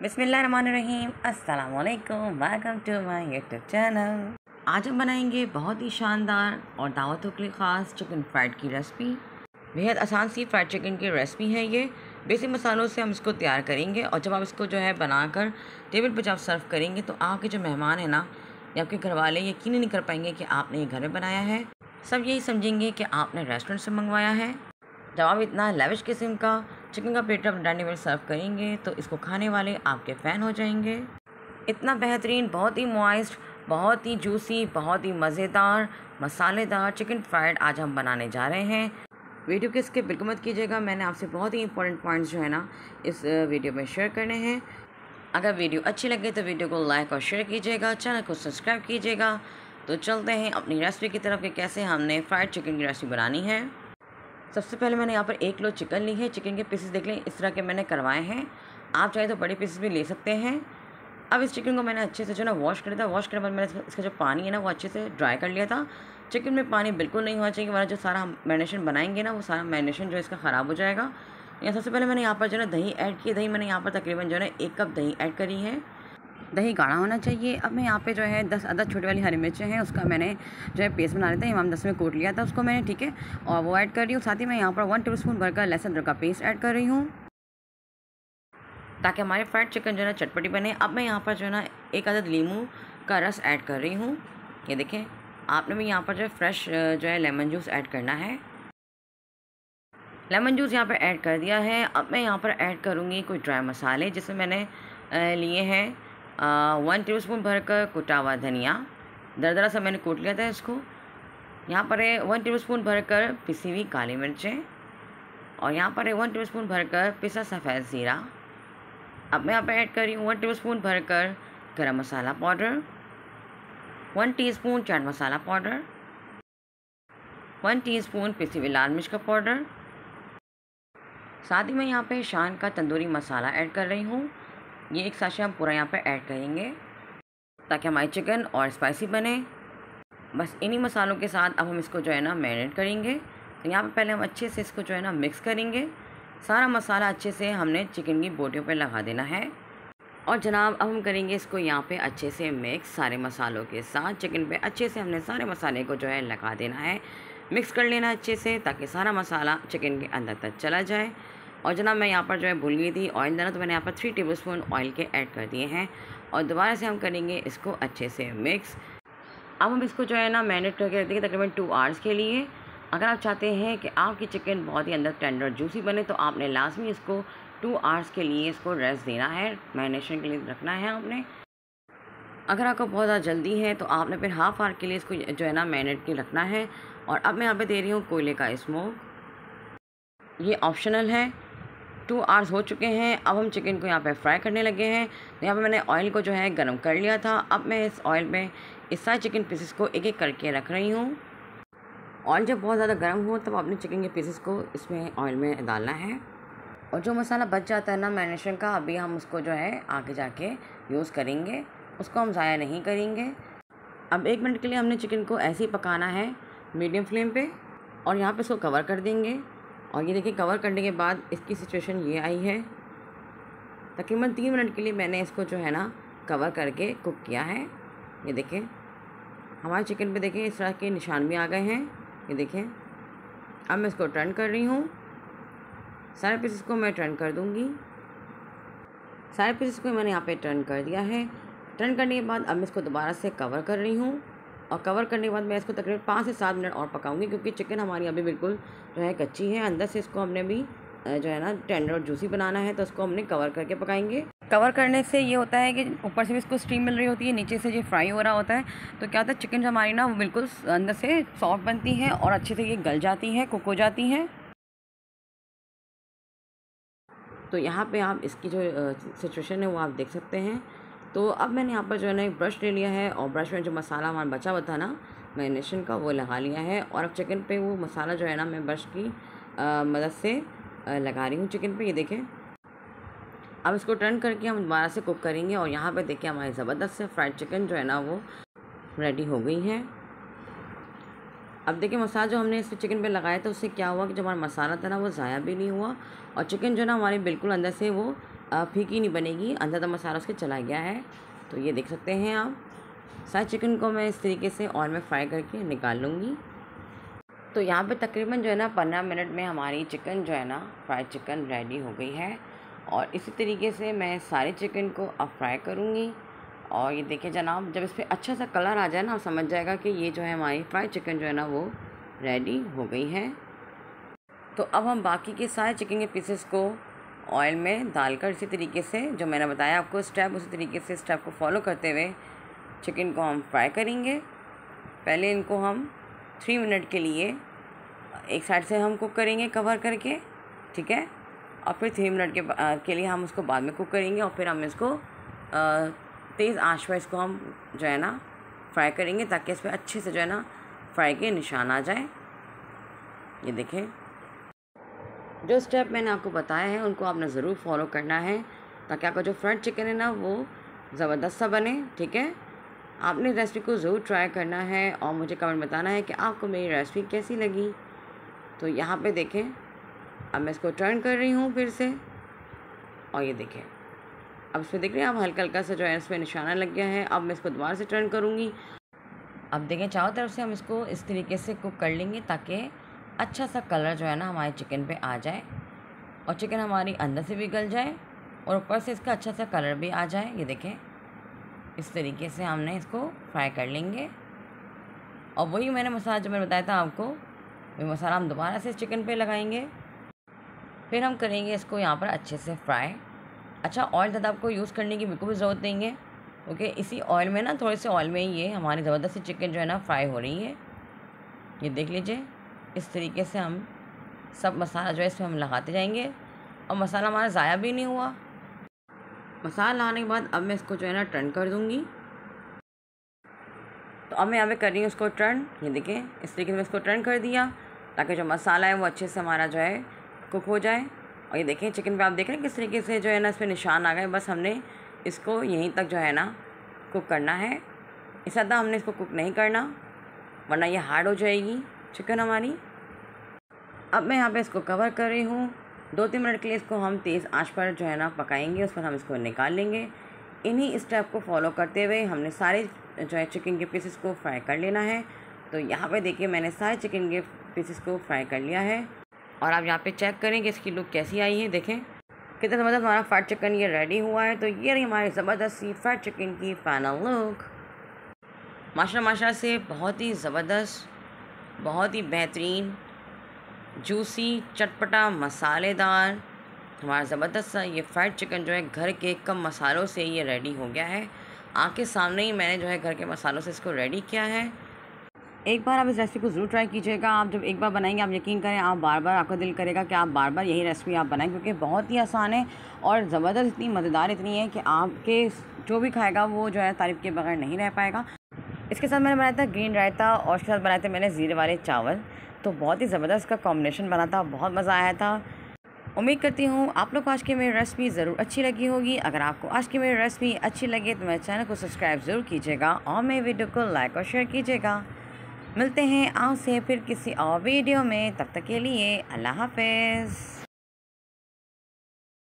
बिस्मिल्लाहिर्रहमानिर्रहीम, अस्सलाम वालेकुम, welcome to my YouTube channel. आज हम बनाएंगे बहुत ही शानदार और दावतों के लिए ख़ास चिकन फ्राइड की रेसिपी। बेहद आसान सी फ्राइड चिकन की रेसिपी है ये। बेसिक मसालों से हम इसको तैयार करेंगे और जब आप इसको जो है बनाकर टेबल पर जब सर्व करेंगे तो आपके जो मेहमान हैं ना या आपके घर वाले यकीन नहीं कर पाएंगे कि आपने ये घर में बनाया है। सब यही समझेंगे कि आपने रेस्टोरेंट से मंगवाया है। जब आप इतना लेविश किस्म का चिकन का प्लेटर अपने डाइनिंग टेबल सर्व करेंगे तो इसको खाने वाले आपके फ़ैन हो जाएंगे। इतना बेहतरीन, बहुत ही मॉइस्ट, बहुत ही जूसी, बहुत ही मज़ेदार मसालेदार चिकन फ्राइड आज हम बनाने जा रहे हैं। वीडियो के स्किप बिल्कुल मत कीजिएगा। मैंने आपसे बहुत ही इंपॉर्टेंट पॉइंट्स जो है ना इस वीडियो में शेयर करने हैं। अगर वीडियो अच्छी लगे तो वीडियो को लाइक और शेयर कीजिएगा, चैनल को सब्सक्राइब कीजिएगा। तो चलते हैं अपनी रेसिपी की तरफ कि कैसे हमने फ्राइड चिकन की रेसिपी बनानी है। सबसे पहले मैंने यहाँ पर 1 किलो चिकन ली है। चिकन के पीसेस देख लें, इस तरह के मैंने करवाए हैं। आप चाहे तो बड़े पीसेस भी ले सकते हैं। अब इस चिकन को मैंने अच्छे से जो ना वॉश कर दिया था। वॉश करने के बाद मैंने इसका जो पानी है ना वो अच्छे से ड्राई कर लिया था। चिकन में पानी बिल्कुल नहीं होना चाहिए, वरना जो सारा हम मैरिनेशन बनाएंगे ना वो सारा मैरिनेशन जो इसका ख़राब हो जाएगा। यहाँ सबसे पहले मैंने यहाँ पर जो है दही ऐड की। दही मैंने यहाँ पर तकरीबन जो है 1 कप दही ऐड करी है। दही गाढ़ा होना चाहिए। अब मैं यहाँ पे जो है 10 अदद छोटी वाली हरी मिर्चें हैं, उसका मैंने जो है पेस्ट बना लेते हैं, इमाम 10 में कूट लिया था उसको मैंने, ठीक है। और वो ऐड कर रही हूँ। साथ ही मैं यहाँ पर 1 टेबलस्पून भरकर लहसुन अदरक का पेस्ट ऐड कर रही हूँ ताकि हमारे फ्राइड चिकन जो है ना चटपटी बने। अब मैं यहाँ पर जो है ना 1 अदद लीमू का रस ऐड कर रही हूँ। ये देखें, आपने भी यहाँ पर जो है फ्रेश जो है लेमन जूस ऐड करना है। लेमन जूस यहाँ पर ऐड कर दिया है। अब मैं यहाँ पर ऐड करूँगी कुछ ड्राई मसाले, जिसमें मैंने लिए हैं 1 टेबलस्पून भरकर कुटा हुआ धनिया, दरदरा सा मैंने कूट लिया था इसको। यहाँ पर है 1 टेबलस्पून भरकर पिसी हुई काली मिर्चें, और यहाँ पर है 1 टेबलस्पून भरकर पिसा सफ़ेद ज़ीरा। अब मैं यहाँ पर ऐड कर रही हूँ 1 टेबलस्पून भरकर garam masala powder, 1 teaspoon chaat masala powder, 1 teaspoon पिसी हुई लाल मिर्च का पाउडर। साथ ही मैं यहाँ पे शान का तंदूरी मसाला ऐड कर रही हूँ। ये 1 साशे हम पूरा यहाँ पे ऐड करेंगे ताकि हमारी चिकन और स्पाइसी बने। बस इन्हीं मसालों के साथ अब हम इसको जो है ना मैरिनेट करेंगे। तो यहाँ पे पहले हम अच्छे से इसको जो है ना मिक्स करेंगे। सारा मसाला अच्छे से हमने चिकन की बोटियों पे लगा देना है। और जनाब अब हम करेंगे इसको यहाँ पे अच्छे से मिक्स सारे मसालों के साथ। चिकन पे अच्छे से हमने सारे मसाले को जो है लगा देना है, मिक्स कर लेना अच्छे से ताकि सारा मसाला चिकन के अंदर तक चला जाए। और जनाब मैं यहाँ पर जो है भूल गई थी ऑयल देना, तो मैंने यहाँ पर 3 टेबलस्पून ऑयल के ऐड कर दिए हैं। और दोबारा से हम करेंगे इसको अच्छे से मिक्स। अब हम इसको जो है ना मैरिनेट करके रख देंगे तकरीबन 2 आवर्स के लिए। अगर आप चाहते हैं कि आपकी चिकन बहुत ही अंदर टेंडर जूसी बने तो आपने लाजमी इसको 2 आवर्स के लिए इसको रेस्ट देना है, मैरिनेशन के लिए रखना है आपने। अगर आपको बहुत ज़्यादा जल्दी है तो आपने फिर हाफ़ आवर के लिए इसको जो है ना मैरिनेट के रखना है। और अब मैं यहाँ पे दे रही हूँ कोयले का स्मोक, ये ऑप्शनल है। 2 आवर्स हो चुके हैं। अब हम चिकन को यहाँ पे फ्राई करने लगे हैं। तो यहाँ पे मैंने ऑयल को जो है गर्म कर लिया था। अब मैं इस ऑयल में इस सारे चिकन पीसेस को एक एक करके रख रही हूँ। ऑयल जब बहुत ज़्यादा गर्म हो तब अपने चिकन के पीसेस को इसमें ऑयल में डालना है। और जो मसाला बच जाता है ना मैरिनेशन का, अभी हम उसको जो है आगे जाके यूज़ करेंगे, उसको हम ज़ाया नहीं करेंगे। अब 1 मिनट के लिए हमने चिकन को ऐसे ही पकाना है मीडियम फ्लेम पे, और यहाँ पे इसको कवर कर देंगे। और ये देखिए कवर करने के बाद इसकी सिचुएशन ये आई है। तकरीबन 3 मिनट के लिए मैंने इसको जो है ना कवर करके कुक किया है। ये देखें हमारे चिकन पे देखें इस तरह के निशान भी आ गए हैं। ये देखें, अब मैं इसको टर्न कर रही हूँ। सारे पीसेस को मैं टर्न कर दूँगी। सारे पीसेस को मैंने यहाँ पे टर्न कर दिया है। टर्न करने के बाद अब मैं इसको दोबारा से कवर कर रही हूँ। और कवर करने के बाद मैं इसको तकरीबन 5 से 7 मिनट और पकाऊंगी, क्योंकि चिकन हमारी अभी बिल्कुल जो है कच्ची है। अंदर से इसको हमने भी जो है ना टेंडर और जूसी बनाना है, तो इसको हमने कवर करके पकाएंगे। कवर करने से ये होता है कि ऊपर से भी इसको स्टीम मिल रही होती है, नीचे से ये फ्राई हो रहा होता है। तो क्या होता है चिकन जो हमारी ना वो बिल्कुल अंदर से सॉफ्ट बनती है और अच्छे से ये गल जाती है, कुक हो जाती हैं। तो यहाँ पे आप इसकी जो सिचुएशन है वो आप देख सकते हैं। तो अब मैंने यहाँ पर जो है ना एक ब्रश ले लिया है, और ब्रश में जो मसाला हमारा बचा हुआ था ना मैरिनेशन का वो लगा लिया है। और अब चिकन पे वो मसाला जो है ना मैं ब्रश की मदद से लगा रही हूँ चिकन पे। ये देखें, अब इसको टर्न करके हम दोबारा से कुक करेंगे। और यहाँ पे देखिए हमारी ज़बरदस्त से फ्राइड चिकन जो है ना वो रेडी हो गई है। अब देखिए मसाला जो हमने इस चिकन पे लगाया था उससे क्या हुआ कि जो हमारा मसाला था ना वो ज़ाया भी नहीं हुआ, और चिकन जो है ना हमारी बिल्कुल अंदर से वो फीकी नहीं बनेगी, अंदर तक मसाला उसके चला गया है। तो ये देख सकते हैं आप। सारे चिकन को मैं इस तरीके से ऑयल में फ्राई करके निकाल लूँगी। तो यहाँ पे तकरीबन जो है ना 15 मिनट में हमारी चिकन जो है ना फ्राइड चिकन रेडी हो गई है। और इसी तरीके से मैं सारे चिकन को अब फ्राई करूँगी। और ये देखिए जनाब, जब इस पर अच्छा सा कलर आ जाए ना, आप समझ जाएगा कि ये जो है हमारी फ्राइड चिकन जो है ना वो रेडी हो गई है। तो अब हम बाकी के सारे चिकन के पीसेस को ऑयल में डालकर इसी तरीके से जो मैंने बताया आपको स्टेप, उसी तरीके से स्टेप को फॉलो करते हुए चिकन को हम फ्राई करेंगे। पहले इनको हम 3 मिनट के लिए एक साइड से हम कुक करेंगे कवर करके, ठीक है। और फिर 3 मिनट के लिए हम उसको बाद में कुक करेंगे। और फिर हम इसको तेज़ आंच पर इसको हम जो है ना फ्राई करेंगे, ताकि इस पर अच्छे से जो है ना फ्राई के निशान आ जाए। ये देखें, जो स्टेप मैंने आपको बताया है उनको आपने ज़रूर फॉलो करना है, ताकि आपका जो फ्राइड चिकन है ना वो ज़बरदस्त सा बने, ठीक है। आपने रेसिपी को ज़रूर ट्राई करना है और मुझे कमेंट बताना है कि आपको मेरी रेसिपी कैसी लगी। तो यहाँ पे देखें, अब मैं इसको टर्न कर रही हूँ फिर से। और ये देखें, अब इसमें देख रहे हैं आप हल्का हल्का सा जो है इस पर निशाना लग गया है। अब मैं इसको दोबारा से टर्न करूँगी। अब देखें, चारों तरफ से हम इसको इस तरीके से कुक कर लेंगे, ताकि अच्छा सा कलर जो है ना हमारे चिकन पे आ जाए और चिकन हमारी अंदर से भी गल जाए और ऊपर से इसका अच्छा सा कलर भी आ जाए। ये देखें, इस तरीके से हमने इसको फ्राई कर लेंगे। और वही मैंने मसाला जो मैंने बताया था आपको, वही मसाला हम दोबारा से चिकन पे लगाएंगे। फिर हम करेंगे इसको यहाँ पर अच्छे से फ्राई। अच्छा, ऑयल ज़्यादा आपको यूज़ करने की बिल्कुल भी ज़रूरत नहीं है, क्योंकि इसी ऑयल में ना, थोड़े से ऑयल में ही ये हमारी ज़बरदस्त चिकन जो है ना फ्राई हो रही है। ये देख लीजिए, इस तरीके से हम सब मसाला जो है इसमें हम लगाते जाएंगे और मसाला हमारा ज़ाया भी नहीं हुआ। मसाला लगाने के बाद अब मैं इसको जो है ना टर्न कर दूँगी। तो अब मैं यहाँ पे कर रही हूँ इसको टर्न। ये देखें, इस तरीके से मैं इसको टर्न कर दिया, ताकि जो मसाला है वो अच्छे से हमारा जो है कुक हो जाए। और ये देखें, चिकन पे आप देख रहे हैं किस तरीके से जो है ना इस पर निशान आ गए। बस हमने इसको यहीं तक जो है ना कुक करना है, इससे ज़्यादा हमने इसको कुक नहीं करना, वरना ये हार्ड हो जाएगी चिकन हमारी। अब मैं यहाँ पे इसको कवर कर रही हूँ। 2-3 मिनट के लिए इसको हम तेज़ आंच पर जो है ना पकाएंगे, उस पर हम इसको निकाल लेंगे। इन्हीं स्टेप को फॉलो करते हुए हमने सारे जो है चिकन के पीसेस को फ्राई कर लेना है। तो यहाँ पे देखिए, मैंने सारे चिकन के पीसेस को फ्राई कर लिया है। और आप यहाँ पे चेक करें कि इसकी लुक कैसी आई है। देखें कितना ज़बरदस्त हमारा फ्राइड चिकन ये रेडी हुआ है। तो ये रही हमारी ज़बरदस्त सी फ्राइड चिकन की फाइनल लुक। माशाल्लाह से बहुत ही ज़बरदस्त, बहुत ही बेहतरीन, जूसी, चटपटा, मसालेदार हमारा ज़बरदस्त सा ये फ्राइड चिकन जो है घर के कम मसालों से ये रेडी हो गया है। आपके सामने ही मैंने जो है घर के मसालों से इसको रेडी किया है। एक बार आप इस रेसिपी को ज़रूर ट्राई कीजिएगा। आप जब एक बार बनाएंगे, आप यकीन करें, आप बार बार आपका दिल करेगा कि आप बार बार यही रेसिपी आप बनाएं, क्योंकि बहुत ही आसान है और ज़बरदस्त, इतनी मज़ेदार इतनी है कि आपके जो भी खाएगा वो जो है तारीफ़ के बगैर नहीं रह पाएगा। इसके साथ मैंने बनाया था ग्रीन रायता और उसके साथ बनाए थे मैंने ज़ीरे वाले चावल। तो बहुत ही ज़बरदस्त का कॉम्बिनेशन बना था, बहुत मज़ा आया था। उम्मीद करती हूँ आप लोग को आज की मेरी रेसिपी ज़रूर अच्छी लगी होगी। अगर आपको आज की मेरी रेसिपी अच्छी लगे तो मेरे चैनल को सब्सक्राइब ज़रूर कीजिएगा और मेरे वीडियो को लाइक और शेयर कीजिएगा। मिलते हैं आपसे फिर किसी और वीडियो में, तब तक के लिए अल्लाह हाफ़िज़।